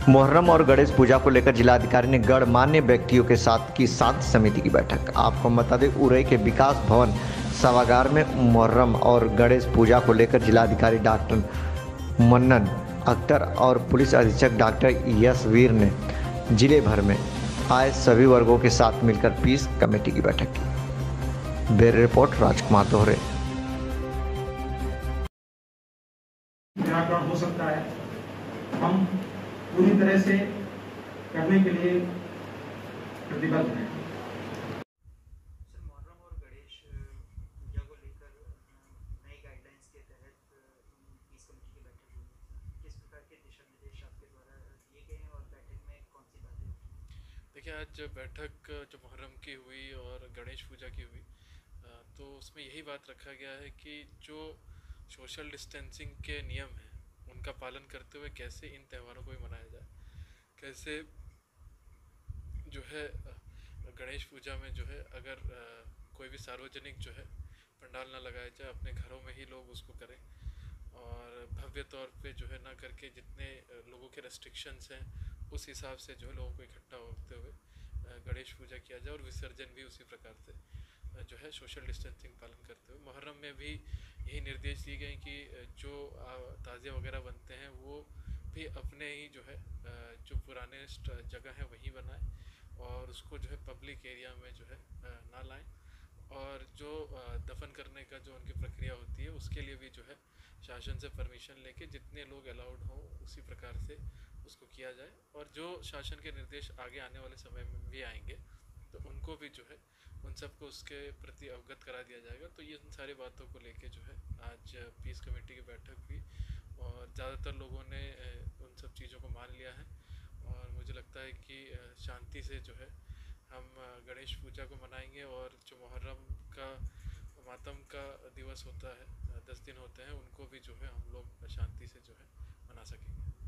मुहर्रम और गणेश पूजा को लेकर जिलाधिकारी ने गणमान्य व्यक्तियों के साथ की शांति समिति की बैठक। आपको बता दें, उरई के विकास भवन सभागार में मुहर्रम और गणेश पूजा को लेकर जिलाधिकारी डॉक्टर मन्नन अख्तर और पुलिस अधीक्षक डॉक्टर यशवीर ने जिले भर में आए सभी वर्गों के साथ मिलकर पीस कमेटी की बैठक की। ब्यूरो रिपोर्ट राजकुमार दोहरे। निराकरण हो सकता है, हम पूरी तरह से करने के लिए प्रतिबद्ध हैं। सर, मुहर्रम और गणेश पूजा को लेकर नई गाइडलाइंस के तहत पीस कमेटी की बैठक हुई है। किस प्रकार के दिशा निर्देश आपके द्वारा दिए गए हैं और बैठक में कौन सी बातें हुई? देखिए, आज बैठक जो मुहर्रम की हुई और गणेश पूजा की हुई, तो उसमें यही बात रखा गया है कि जो सोशल डिस्टेंसिंग के नियम हैं उनका पालन करते हुए कैसे इन त्योहारों को भी मनाया जाए। कैसे जो है गणेश पूजा में जो है अगर कोई भी सार्वजनिक जो है पंडाल ना लगाया जाए, अपने घरों में ही लोग उसको करें और भव्य तौर पे जो है ना करके जितने लोगों के रेस्ट्रिक्शंस हैं उस हिसाब से जो है लोगों को इकट्ठा होते हुए गणेश पूजा किया जाए और विसर्जन भी उसी प्रकार से जो है सोशल डिस्टेंसिंग पालन करते हुए। मुहर्रम में भी यही निर्देश दिए गए कि जो ताज़िया वगैरह बनते हैं वो भी अपने ही जो है जो पुराने जगह है वहीं बनाएं और उसको जो है पब्लिक एरिया में जो है ना लाएं। और जो दफन करने का जो उनकी प्रक्रिया होती है उसके लिए भी जो है शासन से परमिशन लेके जितने लोग अलाउड हों उसी प्रकार से उसको किया जाए। और जो शासन के निर्देश आगे आने वाले समय में भी आएंगे तो उनको भी जो है उन सबको उसके प्रति अवगत करा दिया जाएगा। तो ये इन सारी बातों को लेके जो है आज पीस कमेटी की बैठक हुई और ज़्यादातर लोगों ने उन सब चीज़ों को मान लिया है और मुझे लगता है कि शांति से जो है हम गणेश पूजा को मनाएंगे और जो मुहर्रम का मातम का दिवस होता है, 10 दिन होते हैं, उनको भी जो है हम लोग शांति से जो है मना सकेंगे।